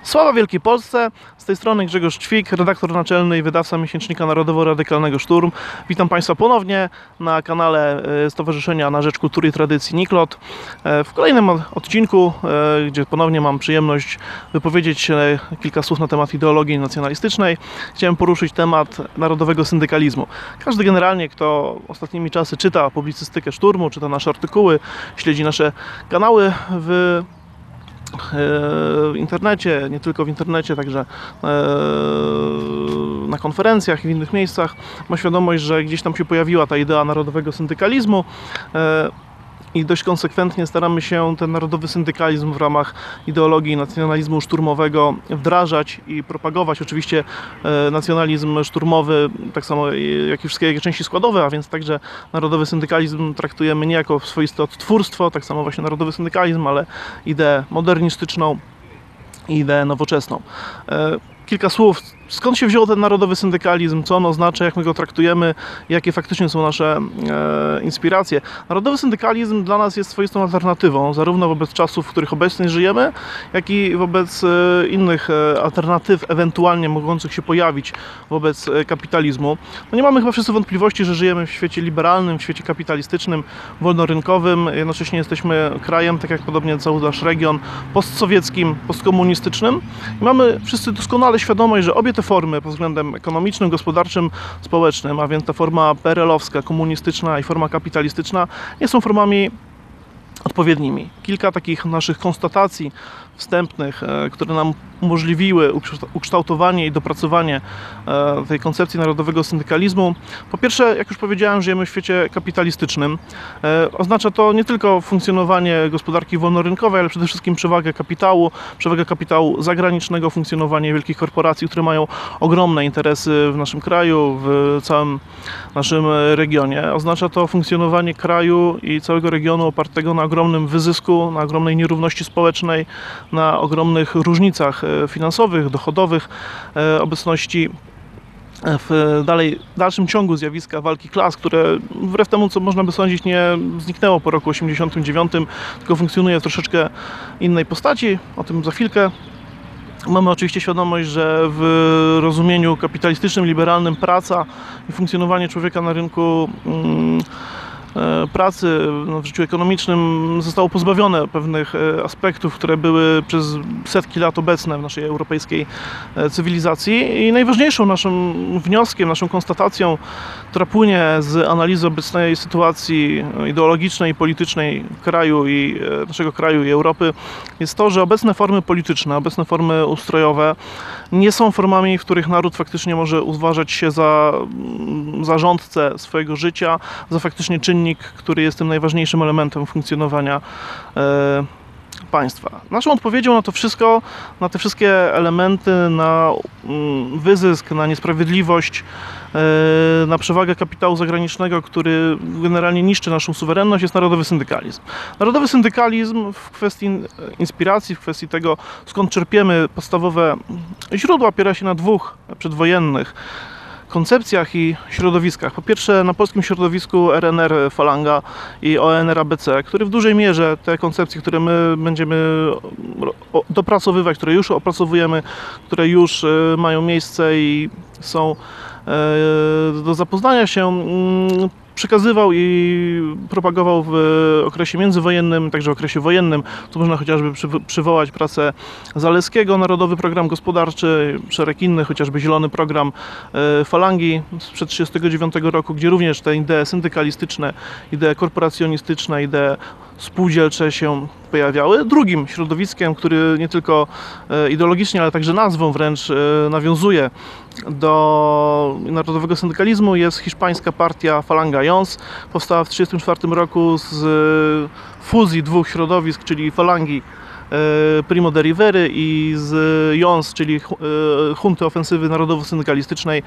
Sława Wielkiej Polsce, z tej strony Grzegorz Ćwik, redaktor naczelny i wydawca miesięcznika narodowo-radykalnego Szturm. Witam Państwa ponownie na kanale Stowarzyszenia na Rzecz Kultury i Tradycji NIKLOT. W kolejnym odcinku, gdzie ponownie mam przyjemność wypowiedzieć się kilka słów na temat ideologii nacjonalistycznej, chciałem poruszyć temat narodowego syndykalizmu. Każdy generalnie, kto ostatnimi czasy czyta publicystykę Szturmu, czyta nasze artykuły, śledzi nasze kanały w internecie, nie tylko w internecie, także na konferencjach i w innych miejscach, ma świadomość, że gdzieś tam się pojawiła ta idea narodowego syndykalizmu i dość konsekwentnie staramy się ten narodowy syndykalizm w ramach ideologii nacjonalizmu szturmowego wdrażać i propagować. Oczywiście nacjonalizm szturmowy, tak samo jak i wszystkie jego części składowe, a więc także narodowy syndykalizm traktujemy nie jako swoiste odtwórstwo, tak samo właśnie narodowy syndykalizm, ale ideę modernistyczną i ideę nowoczesną. Kilka słów, skąd się wziął ten narodowy syndykalizm, co on oznacza, jak my go traktujemy, jakie faktycznie są nasze inspiracje. Narodowy syndykalizm dla nas jest swoistą alternatywą, zarówno wobec czasów, w których obecnie żyjemy, jak i wobec innych alternatyw ewentualnie mogących się pojawić wobec kapitalizmu. No nie mamy chyba wszyscy wątpliwości, że żyjemy w świecie liberalnym, w świecie kapitalistycznym, wolnorynkowym, jednocześnie jesteśmy krajem, tak jak podobnie cały nasz region, postsowieckim, postkomunistycznym. I mamy wszyscy doskonale świadomość, że obie te formy pod względem ekonomicznym, gospodarczym, społecznym, a więc ta forma PRL-owska, komunistyczna i forma kapitalistyczna, nie są formami odpowiednimi. Kilka takich naszych konstatacji wstępnych, które nam umożliwiły ukształtowanie i dopracowanie tej koncepcji narodowego syndykalizmu. Po pierwsze, jak już powiedziałem, żyjemy w świecie kapitalistycznym. Oznacza to nie tylko funkcjonowanie gospodarki wolnorynkowej, ale przede wszystkim przewagę kapitału zagranicznego, funkcjonowanie wielkich korporacji, które mają ogromne interesy w naszym kraju, w całym naszym regionie. Oznacza to funkcjonowanie kraju i całego regionu opartego na ogromnym wyzysku, na ogromnej nierówności społecznej, na ogromnych różnicach finansowych, dochodowych, obecności w dalszym ciągu zjawiska walki klas, które wbrew temu, co można by sądzić, nie zniknęło po roku 1989, tylko funkcjonuje w troszeczkę innej postaci. O tym za chwilkę. Mamy oczywiście świadomość, że w rozumieniu kapitalistycznym, liberalnym praca i funkcjonowanie człowieka na rynku pracy w życiu ekonomicznym zostało pozbawione pewnych aspektów, które były przez setki lat obecne w naszej europejskiej cywilizacji. I najważniejszym naszym wnioskiem, naszą konstatacją, która płynie z analizy obecnej sytuacji ideologicznej i politycznej naszego kraju i Europy, jest to, że obecne formy polityczne, obecne formy ustrojowe nie są formami, w których naród faktycznie może uważać się za zarządcę swojego życia, za faktycznie czynnik, który jest tym najważniejszym elementem funkcjonowania państwa. Naszą odpowiedzią na to wszystko, na te wszystkie elementy, na wyzysk, na niesprawiedliwość, na przewagę kapitału zagranicznego, który generalnie niszczy naszą suwerenność, jest narodowy syndykalizm. Narodowy syndykalizm w kwestii inspiracji, w kwestii tego, skąd czerpiemy podstawowe źródła, opiera się na dwóch przedwojennych koncepcjach i środowiskach. Po pierwsze, na polskim środowisku RNR Falanga i ONR ABC, który w dużej mierze te koncepcje, które my będziemy dopracowywać, które już opracowujemy, które już mają miejsce i są do zapoznania się, przekazywał i propagował w okresie międzywojennym, także w okresie wojennym. Tu można chociażby przywołać pracę Zaleskiego, Narodowy Program Gospodarczy, szereg innych, chociażby Zielony Program Falangi sprzed 1939 roku, gdzie również te idee syndykalistyczne, idee korporacjonistyczne, idee spółdzielcze się pojawiały. Drugim środowiskiem, który nie tylko ideologicznie, ale także nazwą wręcz nawiązuje do narodowego syndykalizmu, jest hiszpańska partia Falanga Jons. Powstała w 1934 roku z fuzji dwóch środowisk, czyli Falangi Primo de Rivera i z Jons, czyli Junty Ofensywy Narodowo-Syndykalistycznej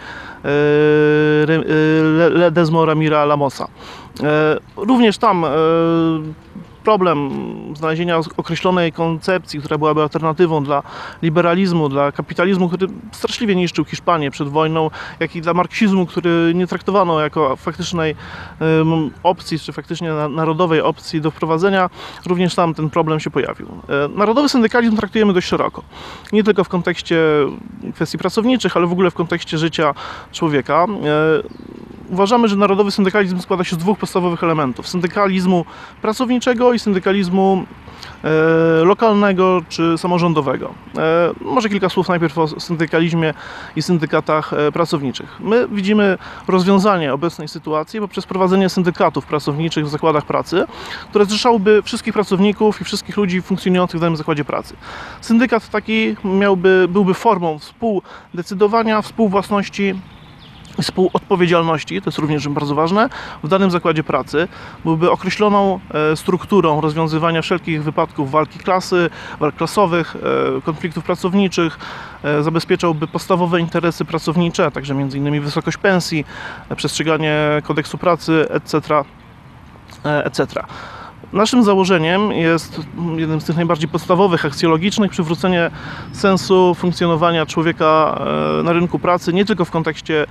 Ledesmo Ramira Lamosa. Również tam problem znalezienia określonej koncepcji, która byłaby alternatywą dla liberalizmu, dla kapitalizmu, który straszliwie niszczył Hiszpanię przed wojną, jak i dla marksizmu, który nie traktowano jako faktycznej opcji, czy faktycznie narodowej opcji do wprowadzenia, również tam ten problem się pojawił. Narodowy syndykalizm traktujemy dość szeroko. Nie tylko w kontekście kwestii pracowniczych, ale w ogóle w kontekście życia człowieka. Uważamy, że narodowy syndykalizm składa się z dwóch podstawowych elementów: syndykalizmu pracowniczego i syndykalizmu lokalnego czy samorządowego. Może kilka słów najpierw o syndykalizmie i syndykatach pracowniczych. My widzimy rozwiązanie obecnej sytuacji poprzez prowadzenie syndykatów pracowniczych w zakładach pracy, które zrzeszałyby wszystkich pracowników i wszystkich ludzi funkcjonujących w danym zakładzie pracy. Syndykat taki byłby formą współdecydowania, współwłasności, współodpowiedzialności, to jest również bardzo ważne, w danym zakładzie pracy. Byłby określoną strukturą rozwiązywania wszelkich wypadków walki klasy, walk klasowych, konfliktów pracowniczych, zabezpieczałby podstawowe interesy pracownicze, także m.in. wysokość pensji, przestrzeganie kodeksu pracy, etc., etc. Naszym założeniem jest, jednym z tych najbardziej podstawowych, aksjologicznych, przywrócenie sensu funkcjonowania człowieka na rynku pracy, nie tylko w kontekście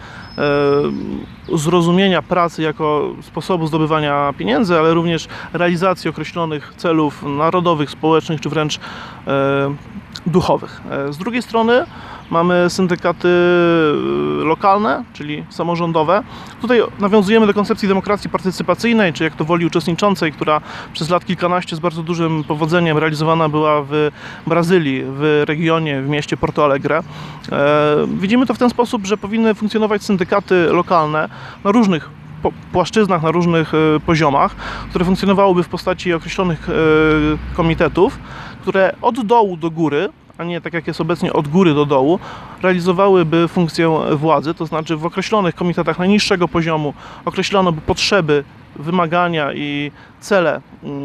zrozumienia pracy jako sposobu zdobywania pieniędzy, ale również realizacji określonych celów narodowych, społecznych czy wręcz duchowych. Z drugiej strony mamy syndykaty lokalne, czyli samorządowe. Tutaj nawiązujemy do koncepcji demokracji partycypacyjnej, czy jak to woli uczestniczącej, która przez lat kilkanaście z bardzo dużym powodzeniem realizowana była w Brazylii, w regionie, w mieście Porto Alegre. Widzimy to w ten sposób, że powinny funkcjonować syndykaty lokalne na różnych płaszczyznach, na różnych poziomach, które funkcjonowałyby w postaci określonych komitetów, które od dołu do góry, a nie tak jak jest obecnie od góry do dołu, realizowałyby funkcję władzy, to znaczy w określonych komitetach najniższego poziomu określono by potrzeby, wymagania i cele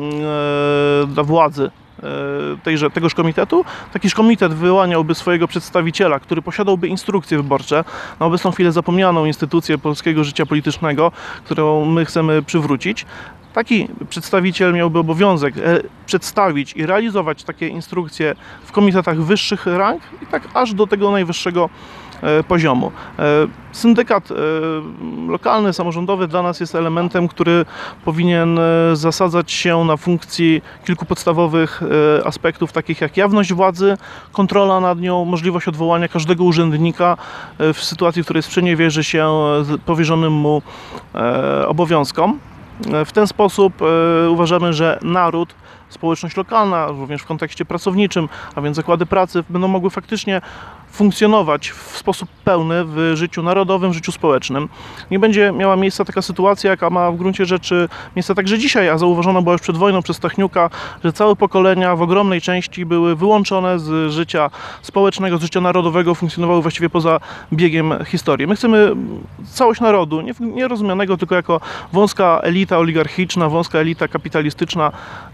dla władzy tegoż komitetu. Takiż komitet wyłaniałby swojego przedstawiciela, który posiadałby instrukcje wyborcze, na obecną chwilę zapomnianą instytucję polskiego życia politycznego, którą my chcemy przywrócić. Taki przedstawiciel miałby obowiązek przedstawić i realizować takie instrukcje w komitetach wyższych rang i tak aż do tego najwyższego poziomu. Syndykat lokalny, samorządowy dla nas jest elementem, który powinien zasadzać się na funkcji kilku podstawowych aspektów, takich jak jawność władzy, kontrola nad nią, możliwość odwołania każdego urzędnika w sytuacji, w której sprzeniewierzy się powierzonym mu obowiązkom. W ten sposób uważamy, że naród, społeczność lokalna, również w kontekście pracowniczym, a więc zakłady pracy, będą mogły faktycznie funkcjonować w sposób pełny w życiu narodowym, w życiu społecznym. Nie będzie miała miejsca taka sytuacja, jaka ma w gruncie rzeczy miejsce także dzisiaj, a zauważona była już przed wojną przez Stachniuka, że całe pokolenia w ogromnej części były wyłączone z życia społecznego, z życia narodowego, funkcjonowały właściwie poza biegiem historii. My chcemy całość narodu, nie rozumianego tylko jako wąska elita oligarchiczna, wąska elita kapitalistyczna,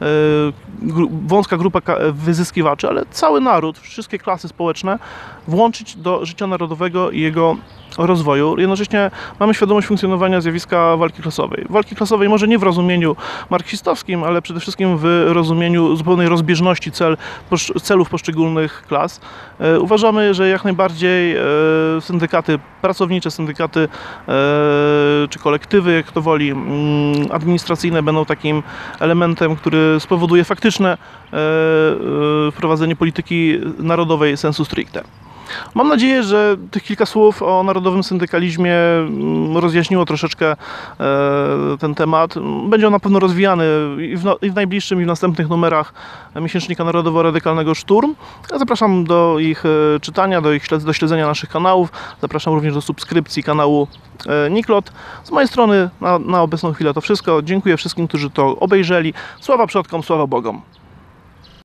wąska grupa wyzyskiwaczy, ale cały naród, wszystkie klasy społeczne włączyć do życia narodowego i jego rozwoju. Jednocześnie mamy świadomość funkcjonowania zjawiska walki klasowej. Walki klasowej może nie w rozumieniu marksistowskim, ale przede wszystkim w rozumieniu zupełnej rozbieżności celów poszczególnych klas. Uważamy, że jak najbardziej syndykaty pracownicze, syndykaty czy kolektywy, jak to woli, administracyjne będą takim elementem, który spowoduje faktyczne wprowadzenie polityki narodowej sensu stricte. Mam nadzieję, że tych kilka słów o narodowym syndykalizmie rozjaśniło troszeczkę ten temat. Będzie on na pewno rozwijany i w najbliższym, i w następnych numerach miesięcznika Narodowo-Radykalnego Szturm. Ja zapraszam do ich czytania, do śledzenia naszych kanałów. Zapraszam również do subskrypcji kanału Niklot. Z mojej strony na obecną chwilę to wszystko. Dziękuję wszystkim, którzy to obejrzeli. Sława przodkom, sława Bogom.